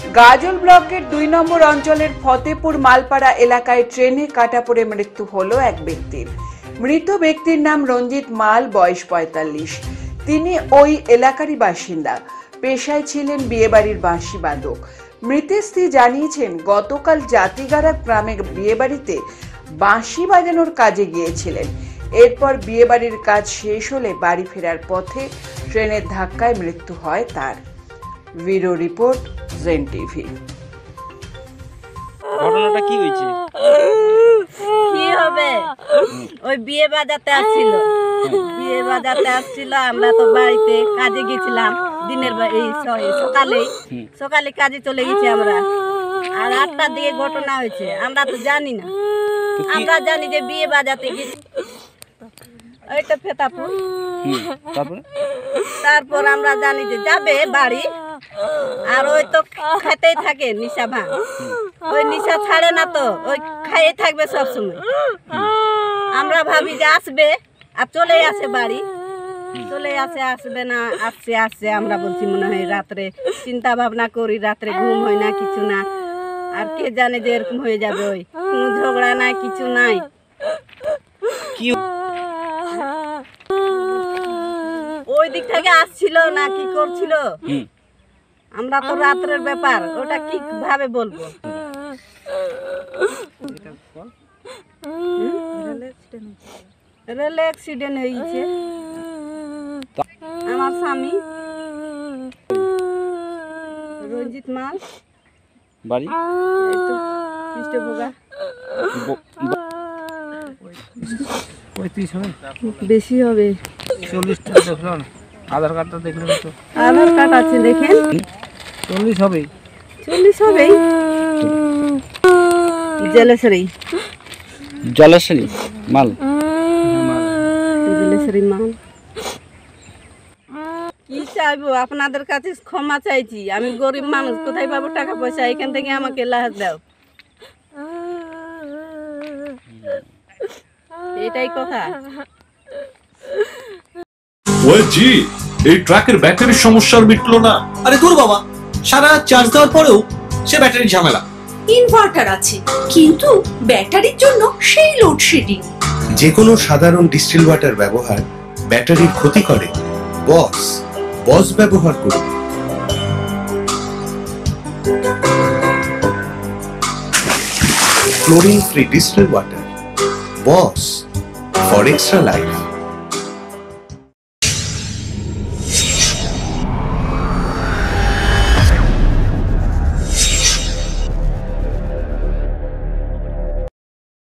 গাজল ব্লকের ২ নম্বর অঞ্চলের ফতেপুর মালপাড়া এলাকায় ট্রেনে কাটা পড়ে মৃত্যু হলো এক ব্যক্তির। মৃত ব্যক্তির নাম রঞ্জিত মাল, বয়স ৪৫। তিনি ওই এলাকারই বাসিন্দা। পেশায় ছিলেন বিয়েবাড়ির বাঁশি বাদক। মৃতের স্ত্রী জানিয়েছেন, গতকাল জাতিগাড়া গ্রামে বিয়েবাড়িতে বাঁশি বাজানোর কাজে গিয়েছিলেন। এরপর বিয়েবাড়ির কাজ শেষ হলে বাড়ি ফেরার পথে ট্রেনের ধাক্কায় মৃত্যু হয় তার। ব্যুরো রিপোর্ট, জেন টিভি। ঘটনাটা কি হয়েছে? কি হবে, ওই বিয়ে বাজাতে আসছিল। আমরা তো বাড়িতে কাজে গেছিলাম, দিনের এই সকালে কাজে চলে গেছি আমরা। আর ৮টার দিকে ঘটনা হয়েছে, আমরা তো জানি না। আমরা জানি যে বিয়ে বাজাতে গেছি, ওইটা ফেতাপুর। তারপর আমরা জানি যে যাবে বাড়ি, আর ওই তো খেতেই থাকে নিশা ভাঙ। ওই নিশা ছাড়ে না, তো ওই খাইয়ে থাকবে সবসময়। আমরা ভাবি যে আসবে, আর চলে আসে বাড়ি, আসবে না, আসছে। আমরা বলছি মনে হয় রাত্রে, চিন্তা ভাবনা করি, রাত্রে ঘুম হয় না, কিছু না। আর কে জানে যে এরকম হয়ে যাবে। ওই কোনো ঝগড়া নাই, কিছু নাই। ওই দিক থেকে আসছিল না কি করছিল, আমরা তো রাত্রের ব্যাপার, ওটা কি ভাবে বলবো। রেল অ্যাক্সিডেন্ট হয়েছে। আমার স্বামী রঞ্জিত মাল, বাড়ি বেশি হবে, 40টা দেখলাম। আধার কার্ডটা দেখলেন তো? আধার কার্ড আছে, দেখেন। 40 হবে। জলেশ্বরী মাল। কি চাইবো, আপনাদের কাছে ক্ষমা চাইছি। আমি গরিব মানুষ, কোথায় পাবো টাকা পয়সা? এখান থেকে আমাকে লাহাজ দাও, এটাই কথা। ওই জি, এই ট্রাকের ব্যাটারির সমস্যা মিটলো না। আরে দূর বাবা, সারা চার্জ দেওয়ার পরেও সে ব্যাটারির ঝামেলা। ইনভার্টার আছে, কিন্তু ব্যাটারির জন্য সেই লোডশেডিং। যে কোনো সাধারণ ডিস্টিল ওয়াটার ব্যবহার ব্যাটারির ক্ষতি করে। বস ব্যবহার করুন। Chlorine free distill water, boss, for extra life.